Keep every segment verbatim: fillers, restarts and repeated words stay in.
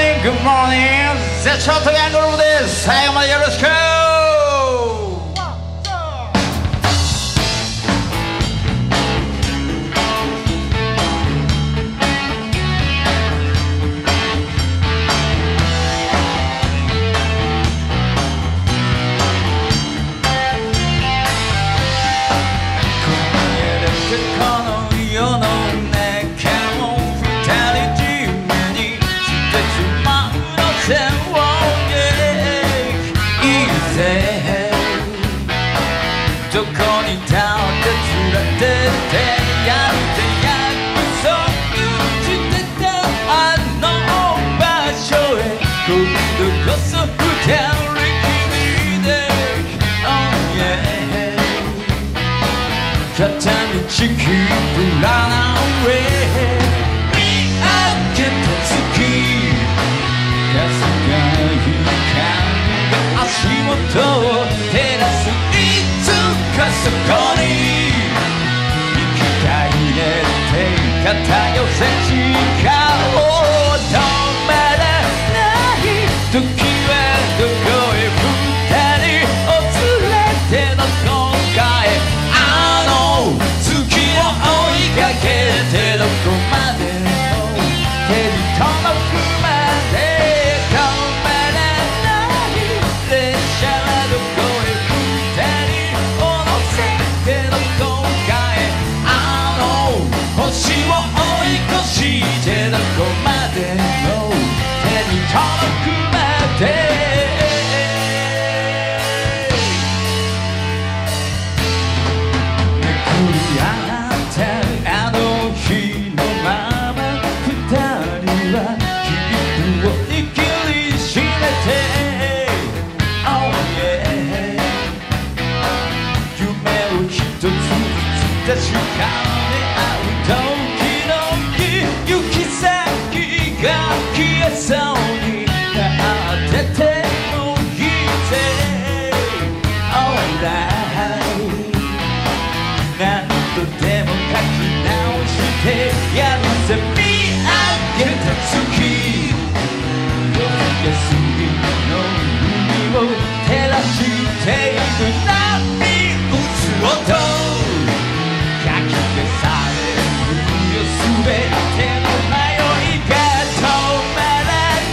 Good morning! 絶頂とヤングルームです。最後までよろしく。どこにだって連れてってやるって約束してたあの場所へ今度こそ二人きりで Oh yeah 片道切符ランナーウェイ見上げた月かすかに光が足元を照らすそこに生きがいれて肩寄せ力を止めらない時はどこへ二人を連れてどこかへあの月を追いかけてどこまでも手に届くまで止めらない列車はどこへ二人星を追い越してどこまでも手に届くまでめくり上がったあの日のまま二人は切符を握りしめて Oh yeah 夢を一つずつ確かめ合う時々行き先が消えそうになっててもいいぜ Alright 何度でも書き直してやるぜ見上げた月夜休みの海を照らしている波打つ音すべての迷いが止まら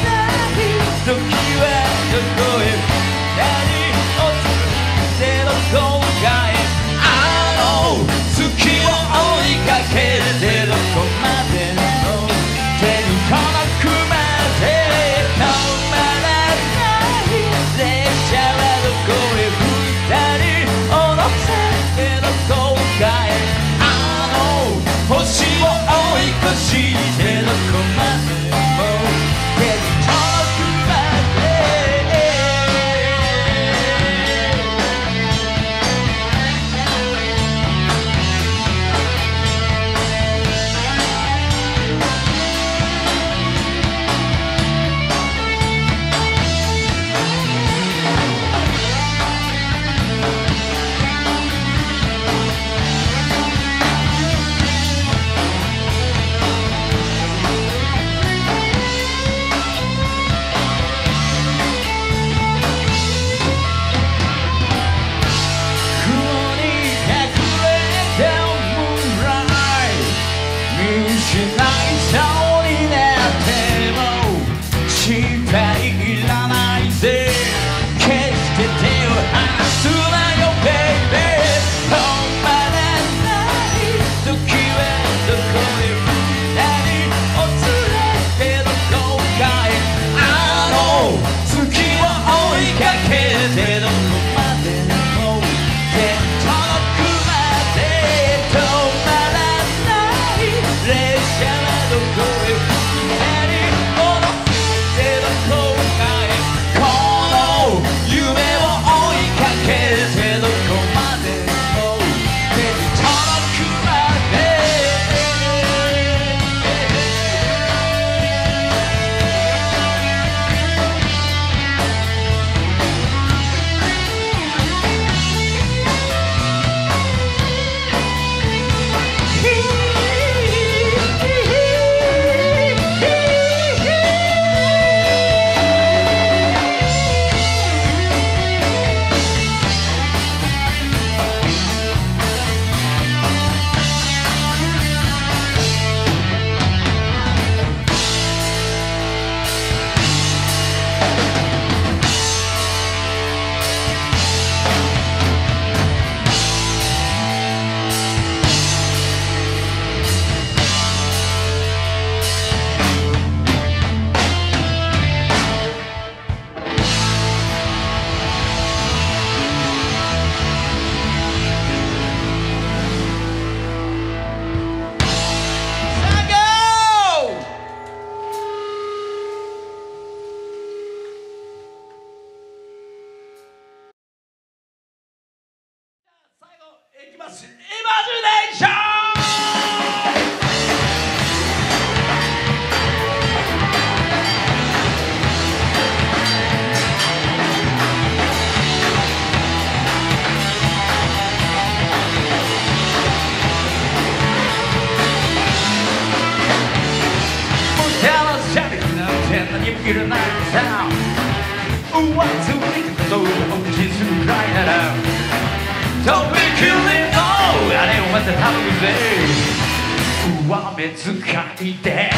にもいらないさ忘れたことを口にするくらいならとびきりのあれをまた頼むぜ上目遣いで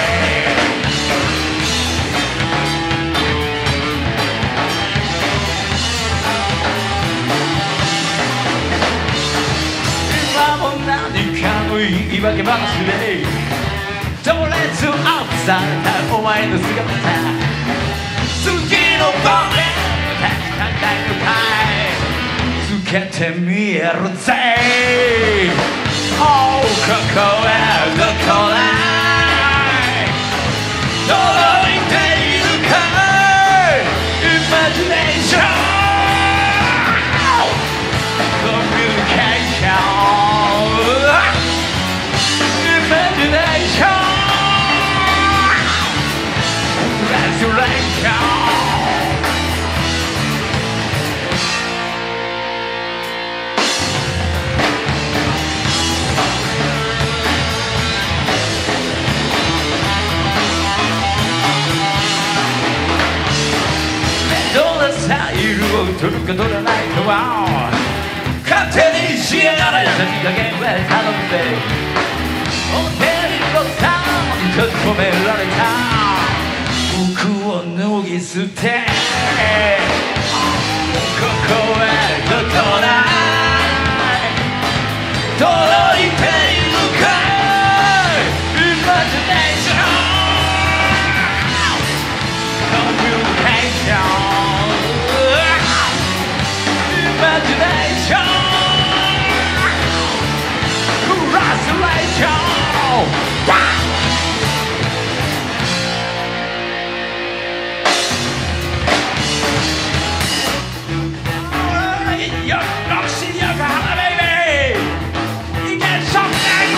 今も何かの言い訳話でとりあえずアップされたお前の姿次の場面確かにのかいつけてみえるぜ Oh ここはどこだい届いているかい Imagination Communication Imagination Resurrection取るか取らないかは勝手にしやがれ先加減は頼むぜ表にボタン閉じ込められた服を脱ぎ捨てここはどこだ届いているかい Imagination Communication Imagination Resurrection You're not seeing your color, baby You get something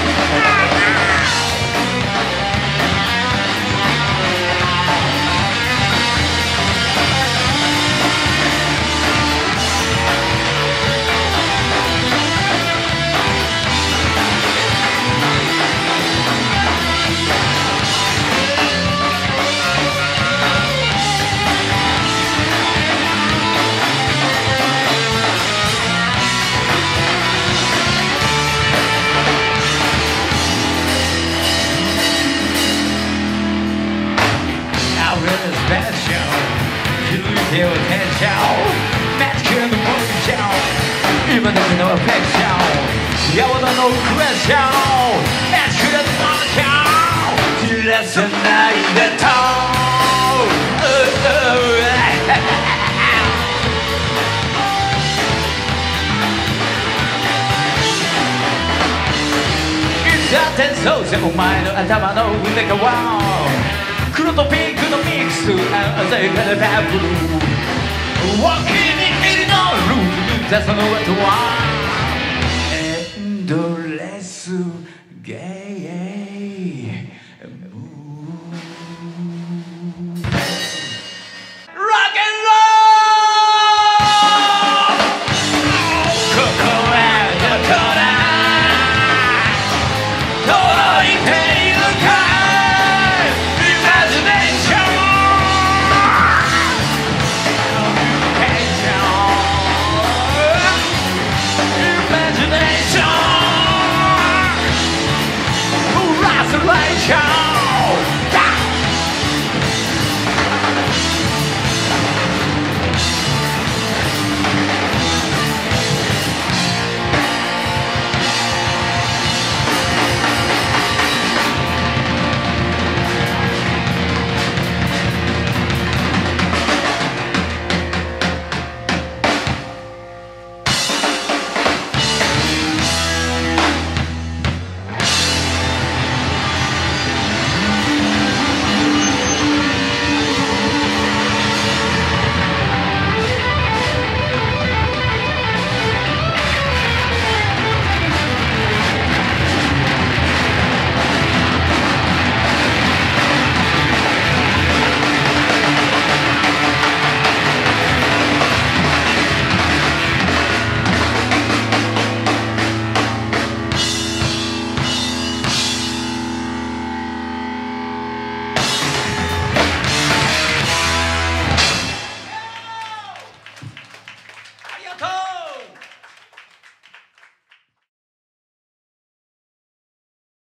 Pay attention, masculine position, even if no affection. Yeah, well, no question, masculine position. You listen, I the tone. It's a ten so, say, oh my, no, atama no, like a wow. 黒とピンクのミックス鮮やかなダブルお気に入りのルーツその後はエンドレスゲイ